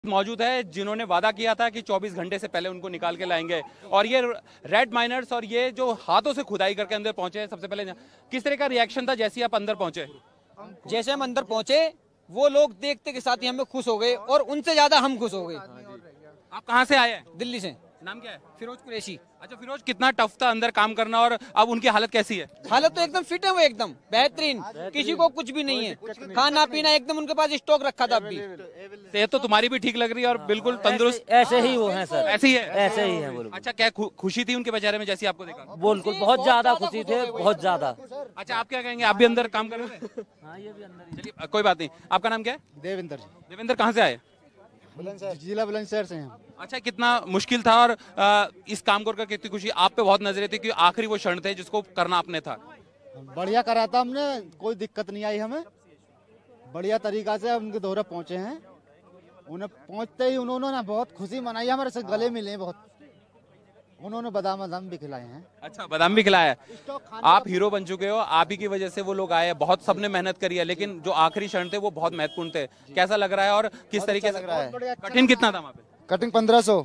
मौजूद है जिन्होंने वादा किया था कि 24 घंटे से पहले उनको निकाल के लाएंगे। और ये रेड माइनर्स और ये जो हाथों से खुदाई करके अंदर पहुंचे हैं, सबसे पहले किस तरह का रिएक्शन था जैसे आप अंदर पहुंचे? जैसे हम अंदर पहुंचे वो लोग देखते के साथ ही हमें खुश हो गए और उनसे ज्यादा हम खुश हो गए। आप कहाँ से आए हैं? दिल्ली से। नाम क्या है? फिरोज कुरैशी। अच्छा फिरोज, कितना टफ था अंदर काम करना और अब उनकी हालत कैसी है? हालत तो एकदम फिट है, वो एकदम बेहतरीन, किसी को कुछ भी नहीं है, खाना पीना एकदम उनके पास स्टॉक रखा था। अभी सेहत तो तुम्हारी भी ठीक लग रही है और बिल्कुल तंदुरुस्त। ऐसे ही वो हैं सर, ऐसे ही है? ऐसे ही है। बोलो। अच्छा, क्या खुशी थी उनके बेचारे में जैसी आपको देखा? बिल्कुल बहुत ज्यादा खुशी थे, बहुत ज्यादा। अच्छा, आप क्या कहेंगे? आप भी अंदर काम कर रहे थे? हाँ, ये भी अंदर। चलिए, कोई बात नहीं। आपका नाम क्या है? देवेंद्र। देवेंद्र, कहाँ से आए? जिला बुलंदशहर से हैं। अच्छा, कितना मुश्किल था और इस काम को करके कितनी खुशी आप पे बहुत नजरे थी कि आखिरी वो क्षण थे जिसको करना आपने था? बढ़िया करा था हमने, कोई दिक्कत नहीं आई हमें। बढ़िया तरीका से उनके दौरे पहुंचे हैं। उन्हें पहुंचते ही उन्होंने ना बहुत खुशी मनाई, हमारे से गले मिले बहुत। उन्होंने बादाम भी खिलाए हैं। अच्छा, बादाम भी खिलाया है। आप हीरो बन चुके हो, आप ही की वजह से वो लोग आए। बहुत सबने मेहनत करी है, लेकिन जो आखिरी क्षण थे वो बहुत महत्वपूर्ण थे। कैसा लग रहा है और किस तरीके से लग रहा है? कठिन कितना था वहाँ पे? Cutting 1500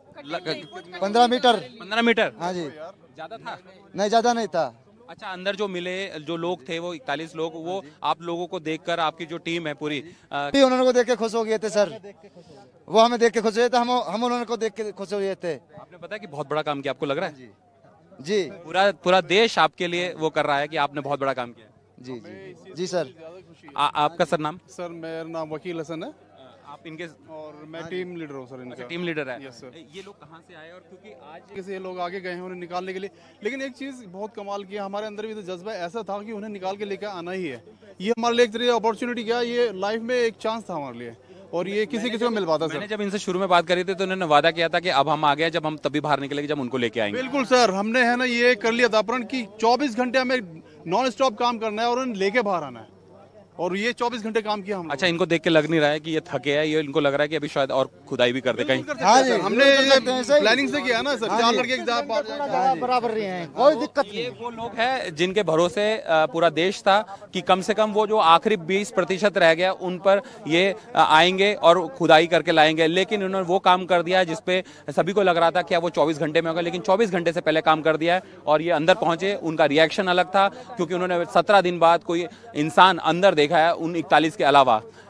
15 metre. 15 मीटर? हाँ जी। ज्यादा था? नहीं, ज्यादा नहीं था। अच्छा, अंदर जो मिले जो लोग थे वो 41 लोग, वो आप लोगों को देखकर आपकी जो टीम है पूरी उन्होंने को देख के खुश हो गए थे सर। वो हमें देख के खुश हुए थे, हम उन्होंने को देख के खुश हुए थे। आपने पता है कि बहुत बड़ा काम किया, आपको लग रहा है? जी। पूरा देश आपके लिए वो कर रहा है कि आपने बहुत बड़ा काम किया। जी जी जी सर। आपका सर नाम? सर मेरा नाम वकील हसन है आप इनके और मैं टीम लीडर हूँ सर इनका। टीम लीडर है? Yes sir. ये लोग कहाँ से आए? और क्योंकि आज कैसे ये लोग आगे गए हैं उन्हें निकालने के लिए, लेकिन एक चीज़ बहुत कमाल किया, हमारे अंदर भी तो जज्बा ऐसा था कि उन्हें निकाल के लेकर आना ही है। ये हमारे लिए एक तरीके अपॉर्चुनिटी क्या, ये लाइफ में एक चांस था हमारे लिए और ये किसी को मिल पाता। मैंने जब इनसे शुरू में बात करी थी तो उन्होंने वादा किया था कि अब हम आ गए, जब हम तभी बाहर निकलेंगे जब उनको लेके आएंगे। बिल्कुल सर, हमने है ना ये कर लिया था प्रण की 24 घंटे हमें नॉन स्टॉप काम करना है और उन्हें लेके बाहर आना है, और ये 24 घंटे काम किया हम। अच्छा, इनको देख के लग नहीं रहा है कि ये थके हैं, ये इनको लग रहा है कि अभी शायद और खुदाई भी कर दे कहीं। हाँ जी, हमने प्लानिंग से किया ना सर। 4 लड़के बराबर रहे हैं, कोई दिक्कत नहीं। ये वो लोग हैं जिनके भरोसे पूरा देश था कि कम से कम वो जो आखिरी 20% रह गया उन पर ये आएंगे और खुदाई करके लाएंगे, लेकिन उन्होंने वो काम कर दिया जिसपे सभी को लग रहा था कि वो 24 घंटे में होगा, लेकिन 24 घंटे से पहले काम कर दिया है। और ये अंदर पहुंचे, उनका रिएक्शन अलग था क्योंकि उन्होंने 17 दिन बाद कोई इंसान अंदर देखा है उन 41 के अलावा।